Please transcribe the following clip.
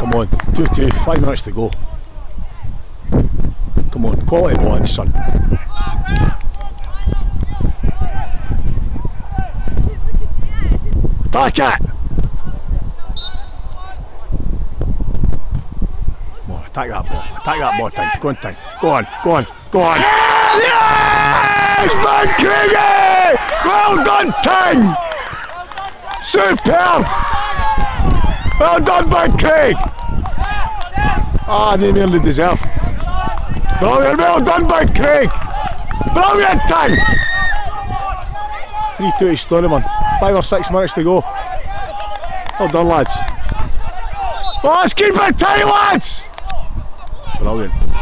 Come on, 2-2, 5 minutes to go. Come on, quality ball, son. Attack it! Come on, attack that ball, Ting. Go on, Ting. Go on. Yes! Man Craigie! Well done, Ting! Superb! Well done, man Craig! Ah, they nearly deserve. Brilliant, well done, man Craig! Brilliant, Ting! 3-2 to Stoneman. 5 or 6 minutes to go. Well done, lads. Oh, let's keep it tight, lads! Brilliant.